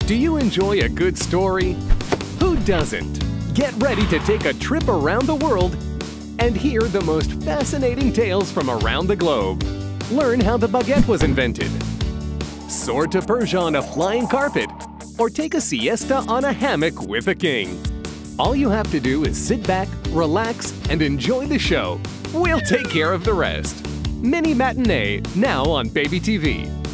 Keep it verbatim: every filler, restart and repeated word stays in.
Do you enjoy a good story? Who doesn't? Get ready to take a trip around the world and hear the most fascinating tales from around the globe. Learn how the baguette was invented. Soar to Persia on a flying carpet, or take a siesta on a hammock with a king. All you have to do is sit back, relax, and enjoy the show. We'll take care of the rest. Mini Matinee, now on Baby T V.